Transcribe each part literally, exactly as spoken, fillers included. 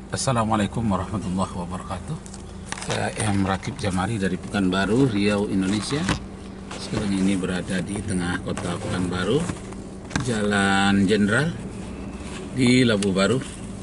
Assalamualaikum warahmatullahi wabarakatuh. Saya M. Rakib Jamari dari Pekanbaru, Riau, Indonesia. Sekarang ini berada di tengah kota Pekanbaru, Jalan Jenderal di Labu Baru.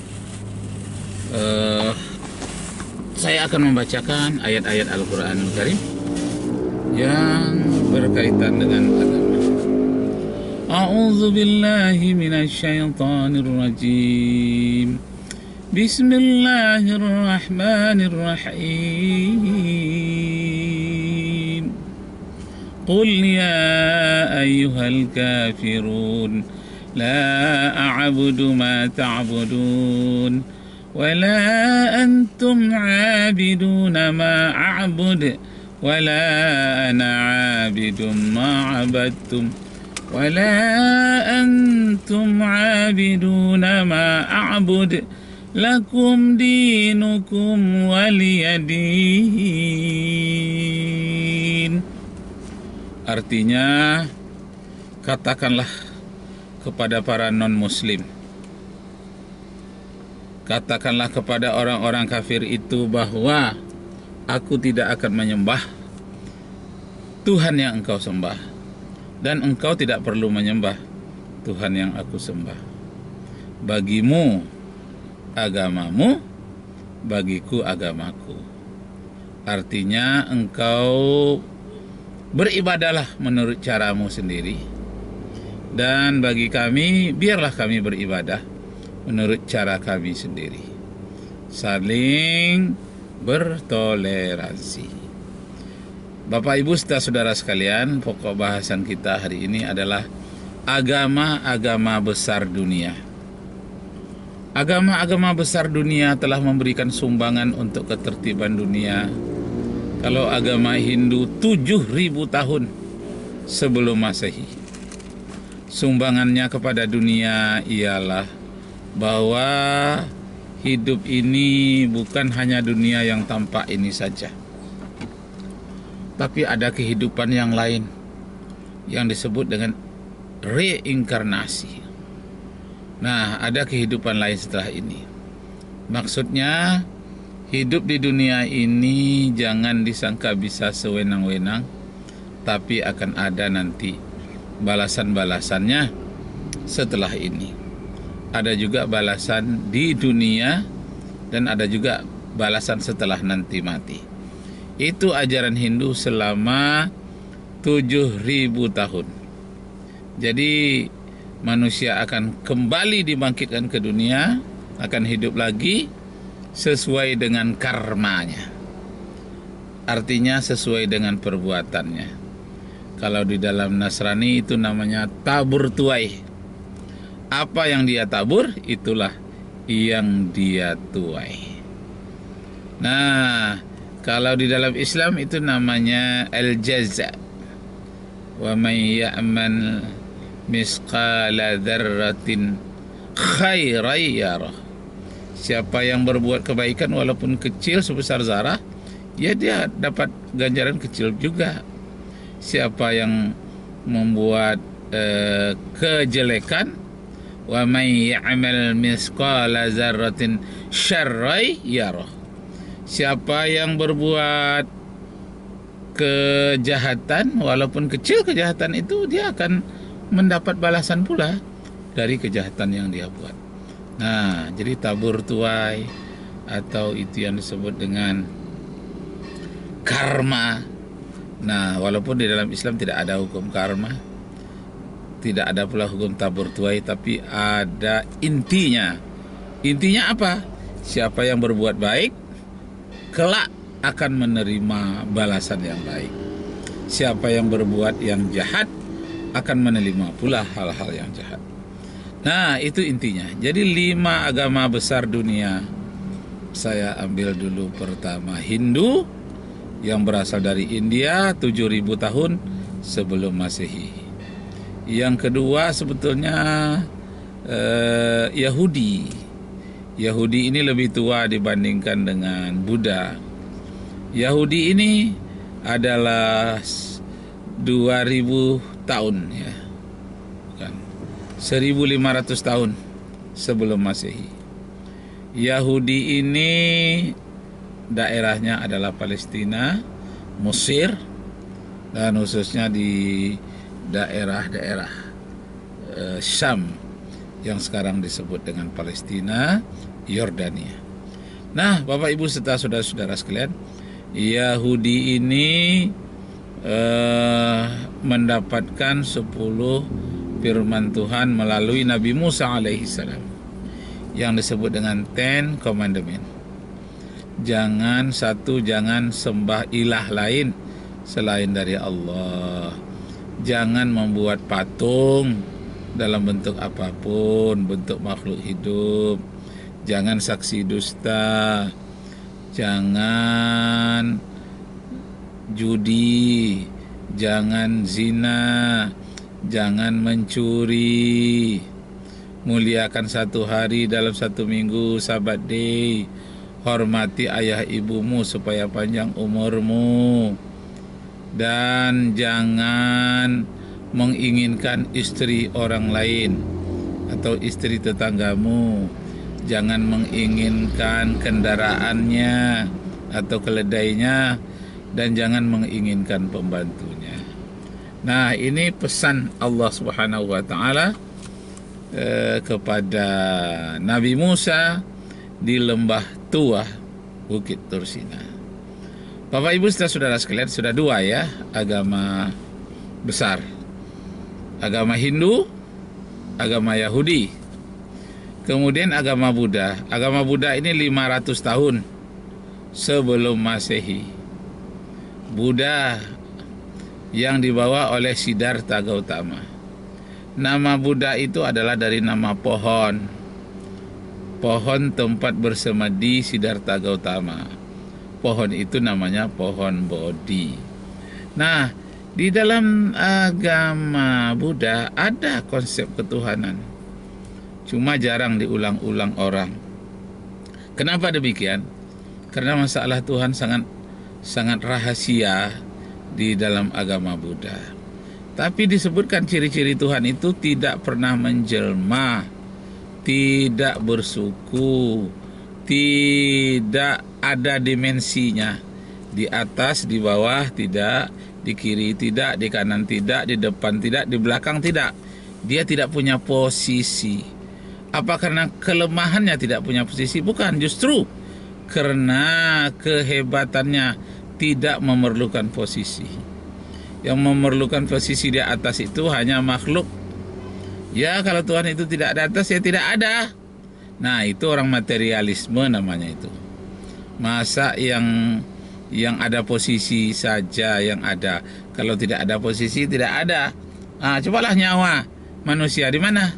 Uh, saya akan membacakan ayat-ayat Al-Quran Karim yang berkaitan dengan agama. A'udzu billahi minasyaitonir rajim. Bismillahirrahmanirrahim. Qul ya ayyuhal kafirun la a'budu ma ta'budun wa la antum 'abiduna ma a'bud wa la ana 'abidun ma 'abadtum wa la antum 'abiduna ma a'bud lakum dinukum waliyadin. Artinya, katakanlah kepada para non-muslim, katakanlah kepada orang-orang kafir itu bahwa aku tidak akan menyembah Tuhan yang engkau sembah, dan engkau tidak perlu menyembah Tuhan yang aku sembah. Bagimu agamamu, bagiku agamaku. Artinya engkau beribadahlah menurut caramu sendiri, dan bagi kami biarlah kami beribadah menurut cara kami sendiri. Saling bertoleransi. Bapak Ibu saudara sekalian, pokok bahasan kita hari ini adalah agama-agama besar dunia. Agama-agama besar dunia telah memberikan sumbangan untuk ketertiban dunia. Kalau agama Hindu tujuh ribu tahun sebelum Masehi, sumbangannya kepada dunia ialah bahwa hidup ini bukan hanya dunia yang tampak ini saja, tapi ada kehidupan yang lain yang disebut dengan reinkarnasi. Nah, ada kehidupan lain setelah ini. Maksudnya, hidup di dunia ini jangan disangka bisa sewenang-wenang, tapi akan ada nanti balasan-balasannya setelah ini. Ada juga balasan di dunia, dan ada juga balasan setelah nanti mati. Itu ajaran Hindu selama tujuh ribu tahun. Jadi, manusia akan kembali dibangkitkan ke dunia, akan hidup lagi sesuai dengan karmanya. Artinya sesuai dengan perbuatannya. Kalau di dalam Nasrani itu namanya tabur tuai. Apa yang dia tabur, itulah yang dia tuai. Nah, kalau di dalam Islam itu namanya al-jaza. Wa may ya'mal misqala dzarratin khairan yarah. Siapa yang berbuat kebaikan walaupun kecil sebesar zarah, ya dia dapat ganjaran kecil juga. Siapa yang membuat eh, kejelekan, wa may ya'mal misqala dzarratin syarran yarah. Siapa yang berbuat kejahatan walaupun kecil kejahatan itu, dia akan mendapat balasan pula dari kejahatan yang dia buat. Nah, jadi tabur tuai atau itu yang disebut dengan karma. Nah, walaupun di dalam Islam tidak ada hukum karma, tidak ada pula hukum tabur tuai, tapi ada intinya. Intinya apa? Siapa yang berbuat baik, kelak akan menerima balasan yang baik. Siapa yang berbuat yang jahat, akan menerima pula hal-hal yang jahat. Nah, itu intinya. Jadi lima agama besar dunia. Saya ambil dulu pertama Hindu, yang berasal dari India tujuh ribu tahun sebelum Masehi. Yang kedua sebetulnya eh, Yahudi. Yahudi ini lebih tua dibandingkan dengan Buddha. Yahudi ini adalah dua ribu tahun ya. Bukan. seribu lima ratus tahun sebelum Masehi. Yahudi ini daerahnya adalah Palestina, Mesir, dan khususnya di daerah-daerah eh, Syam yang sekarang disebut dengan Palestina, Yordania. Nah, Bapak Ibu serta saudara-saudara sekalian, Yahudi ini eh, mendapatkan sepuluh firman Tuhan melalui Nabi Musa alaihissalam yang disebut dengan Ten Commandment. Jangan satu, jangan sembah ilah lain selain dari Allah. Jangan membuat patung dalam bentuk apapun, bentuk makhluk hidup. Jangan saksi dusta. Jangan judi. Jangan zina. Jangan mencuri. Muliakan satu hari dalam satu minggu, Sabat day. Hormati ayah ibumu supaya panjang umurmu. Dan jangan menginginkan istri orang lain atau istri tetanggamu. Jangan menginginkan kendaraannya atau keledainya. Dan jangan menginginkan pembantunya. Nah, ini pesan Allah Subhanahu wa taala eh, kepada Nabi Musa di lembah Tuah, Bukit Tursina. Bapak Ibu saudara sekalian, sudah dua ya agama besar. Agama Hindu, agama Yahudi. Kemudian agama Buddha. Agama Buddha ini lima ratus tahun sebelum Masehi. Buddha yang dibawa oleh Siddhartha Gautama. Nama Buddha itu adalah dari nama pohon. Pohon tempat bersemadi Siddhartha Gautama. Pohon itu namanya pohon Bodhi. Nah, di dalam agama Buddha ada konsep ketuhanan. Cuma jarang diulang-ulang orang. Kenapa demikian? Karena masalah Tuhan sangat sangat rahasia di dalam agama Buddha. Tapi disebutkan ciri-ciri Tuhan itu tidak pernah menjelma, tidak bersuku, tidak ada dimensinya. Di atas, di bawah tidak, di kiri tidak, di kanan tidak, di depan tidak, di belakang tidak. Dia tidak punya posisi. Apa karena kelemahannya tidak punya posisi? Bukan, justru karena kehebatannya tidak memerlukan posisi. Yang memerlukan posisi di atas itu hanya makhluk. Ya, kalau Tuhan itu tidak ada atas, ya tidak ada. Nah, itu orang materialisme namanya itu. Masa yang yang ada posisi saja yang ada. Kalau tidak ada posisi, tidak ada. Nah, cobalah nyawa manusia di mana?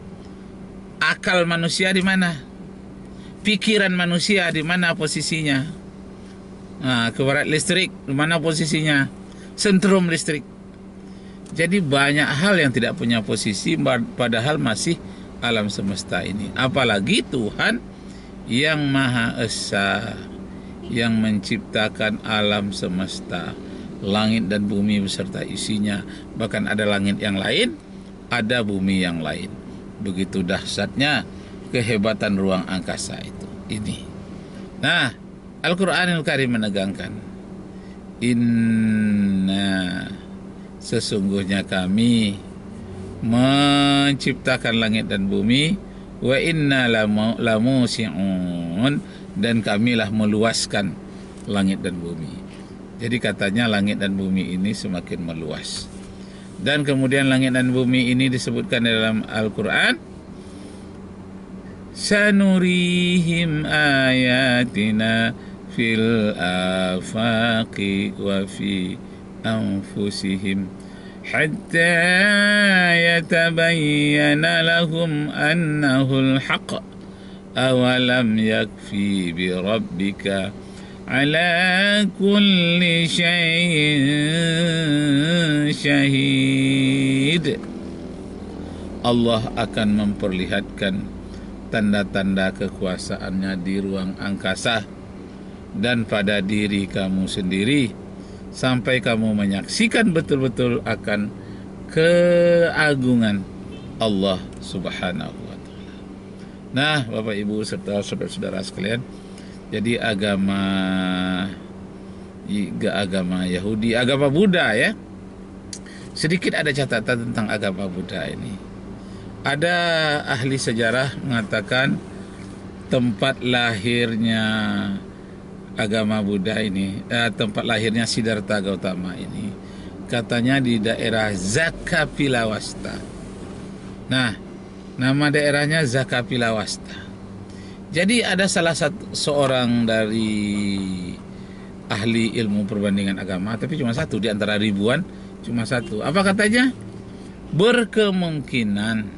Akal manusia di mana? Pikiran manusia di mana posisinya? Nah, kebarat listrik, di mana posisinya? Sentrum listrik. Jadi banyak hal yang tidak punya posisi, padahal masih alam semesta ini. Apalagi Tuhan yang Maha Esa, yang menciptakan alam semesta, langit dan bumi beserta isinya. Bahkan ada langit yang lain, ada bumi yang lain. Begitu dahsyatnya kehebatan ruang angkasa itu. Ini. Nah, Al-Quranul Karim menegangkan, inna, sesungguhnya kami menciptakan langit dan bumi, wa inna lamusi'un, dan kamilah meluaskan langit dan bumi. Jadi katanya langit dan bumi ini semakin meluas. Dan kemudian langit dan bumi ini disebutkan dalam Al-Quran, sanurihim ayatina fil afaqi wa fi anfusihim hatta yatabayyana lahum annahul haqq awalam yakfi bi rabbika ala kulli syai'in syahid. Allah akan memperlihatkan tanda-tanda kekuasaannya di ruang angkasa dan pada diri kamu sendiri, sampai kamu menyaksikan betul-betul akan keagungan Allah Subhanahu wa ta'ala. Nah, Bapak Ibu serta saudara-saudara sekalian, jadi agama agama Yahudi, agama Buddha ya. Sedikit ada catatan tentang agama Buddha ini. Ada ahli sejarah mengatakan tempat lahirnya agama Buddha ini, eh, tempat lahirnya Siddhartha Gautama ini, katanya di daerah Zakapilawasta. Nah, nama daerahnya Zakapilawasta. Jadi ada salah satu seorang dari ahli ilmu perbandingan agama, tapi cuma satu di antara ribuan, cuma satu. Apa katanya? Berkemungkinan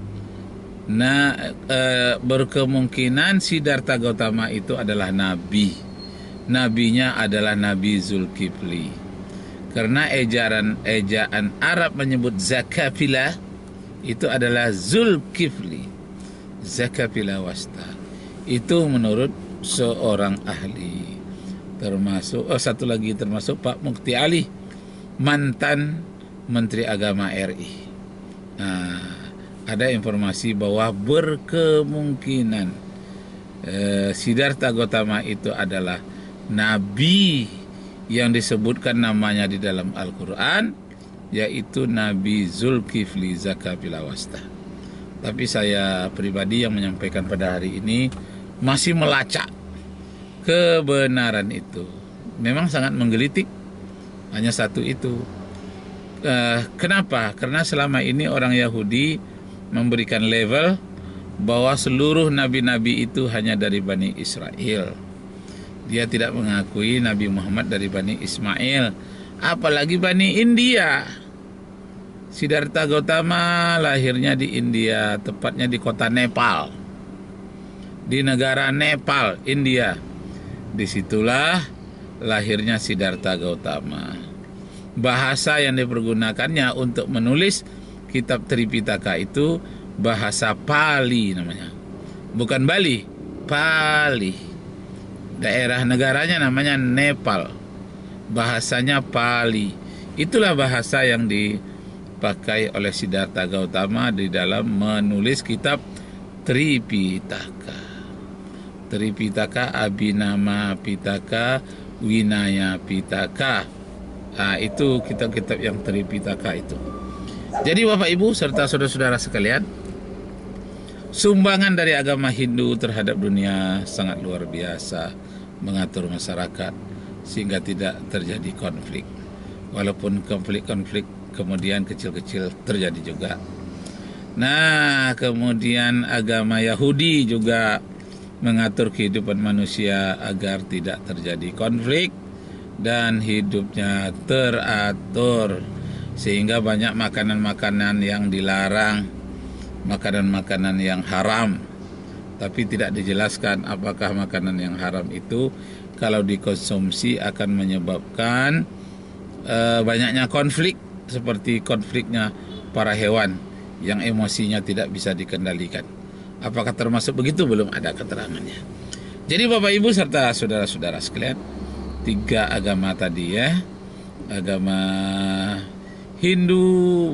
Nah, e, berkemungkinan Siddhartha Gautama itu adalah nabi. Nabinya adalah Nabi Zulkifli. Karena ejaran ejaan Arab menyebut Zakapila itu adalah Zulkifli. Zakapila wasta. Itu menurut seorang ahli. Termasuk oh satu lagi termasuk Pak Mukti Ali, mantan Menteri Agama R I. Nah, ada informasi bahwa berkemungkinan eh, Siddhartha Gautama itu adalah nabi yang disebutkan namanya di dalam Al-Quran, yaitu Nabi Zulkifli Zakapilawasta. Tapi saya pribadi yang menyampaikan pada hari ini masih melacak kebenaran itu. Memang sangat menggelitik, hanya satu itu. Eh, kenapa? Karena selama ini orang Yahudi memberikan label bahwa seluruh nabi-nabi itu hanya dari Bani Israel. Dia tidak mengakui Nabi Muhammad dari Bani Ismail, apalagi Bani India. Siddhartha Gautama lahirnya di India, tepatnya di kota Nepal, di negara Nepal, India. Disitulah lahirnya Siddhartha Gautama. Bahasa yang dipergunakannya untuk menulis kitab Tripitaka itu bahasa Pali namanya. Bukan Bali, Pali. Daerah negaranya namanya Nepal. Bahasanya Pali. Itulah bahasa yang dipakai oleh Siddhartha Gautama di dalam menulis kitab Tripitaka. Tripitaka, Abhinama Pitaka, Vinaya Pitaka. Nah, itu kitab-kitab yang Tripitaka itu. Jadi Bapak Ibu serta saudara-saudara sekalian, sumbangan dari agama Hindu terhadap dunia sangat luar biasa, mengatur masyarakat sehingga tidak terjadi konflik. Walaupun konflik-konflik kemudian kecil-kecil terjadi juga. Nah, kemudian agama Yahudi juga mengatur kehidupan manusia agar tidak terjadi konflik dan hidupnya teratur. Sehingga banyak makanan-makanan yang dilarang, makanan-makanan yang haram. Tapi tidak dijelaskan apakah makanan yang haram itu kalau dikonsumsi akan menyebabkan e, banyaknya konflik, seperti konfliknya para hewan yang emosinya tidak bisa dikendalikan. Apakah termasuk begitu? Belum ada keterangannya. Jadi Bapak Ibu serta saudara-saudara sekalian, tiga agama tadi ya, agama Hindu,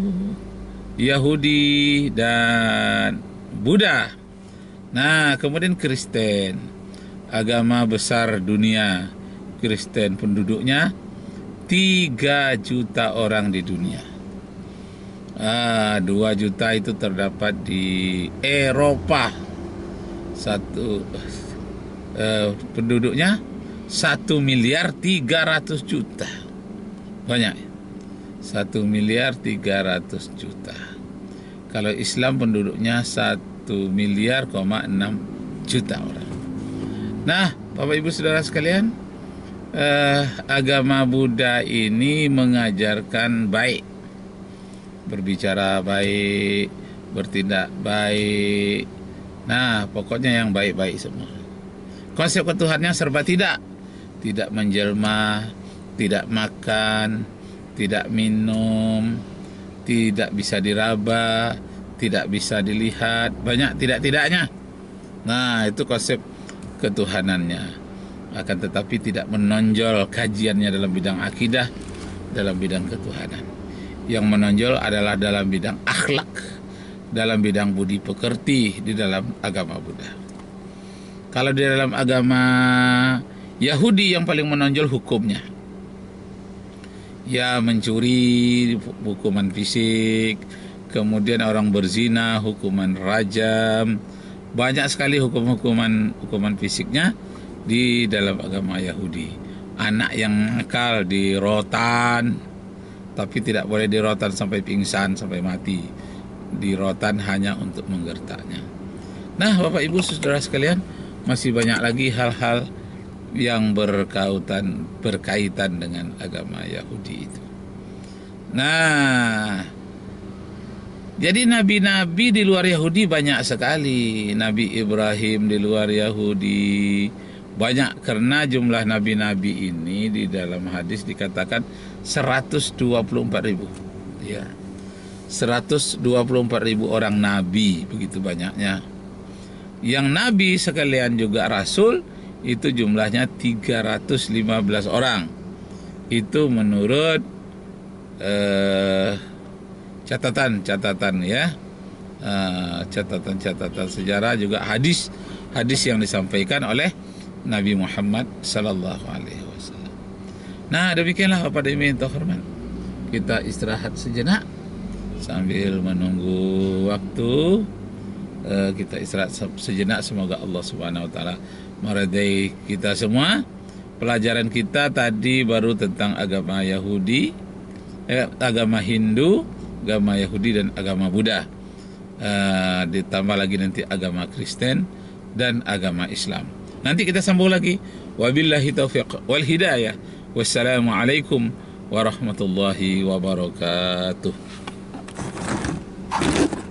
Yahudi, dan Buddha. Nah, kemudian Kristen, agama besar dunia. Kristen penduduknya tiga juta orang di dunia. Ah, dua juta itu terdapat di Eropa. Satu eh, penduduknya satu miliar tiga ratus juta. Banyak. Satu miliar tiga ratus juta. Kalau Islam penduduknya satu miliar koma enam juta orang. Nah, Bapak Ibu Saudara sekalian, eh, agama Buddha ini mengajarkan baik, berbicara baik, bertindak baik. Nah, pokoknya yang baik-baik semua. Konsep ketuhanannya serba tidak, tidak menjelma, tidak makan, tidak minum, tidak bisa diraba, tidak bisa dilihat, banyak tidak-tidaknya. Nah, itu konsep ketuhanannya. Akan tetapi tidak menonjol kajiannya dalam bidang akidah, dalam bidang ketuhanan. Yang menonjol adalah dalam bidang akhlak, dalam bidang budi pekerti di dalam agama Buddha. Kalau di dalam agama Yahudi yang paling menonjol hukumnya, ya mencuri hukuman fisik, kemudian orang berzina hukuman rajam, banyak sekali hukum-hukuman hukuman fisiknya di dalam agama Yahudi. Anak yang nakal di rotan, tapi tidak boleh di rotan sampai pingsan, sampai mati. Di rotan hanya untuk menggertaknya. Nah, Bapak Ibu Saudara sekalian, masih banyak lagi hal-hal yang berkaitan berkaitan dengan agama Yahudi itu. Nah, jadi nabi-nabi di luar Yahudi banyak sekali. Nabi Ibrahim di luar Yahudi banyak, karena jumlah nabi-nabi ini di dalam hadis dikatakan seratus dua puluh empat ribu. Ya. seratus dua puluh empat ribu orang nabi, begitu banyaknya. Yang nabi sekalian juga rasul itu jumlahnya tiga ratus lima belas orang. Itu menurut eh, catatan-catatan ya. Eh, catatan-catatan sejarah, juga hadis-hadis yang disampaikan oleh Nabi Muhammad sallallahu alaihi wasallam. Nah, demikianlah Bapak dan Ibu yang terhormat. Kita istirahat sejenak sambil menunggu waktu. Uh, kita istirahat sejenak. Semoga Allah Subhanahu wa taala meridai kita semua. Pelajaran kita tadi baru tentang agama Yahudi, eh, agama Hindu, agama Yahudi dan agama Buddha. Uh, ditambah lagi nanti agama Kristen dan agama Islam. Nanti kita sambung lagi. Wabillahi taufiq wal hidayah. Wassalamualaikum warahmatullahi wabarakatuh.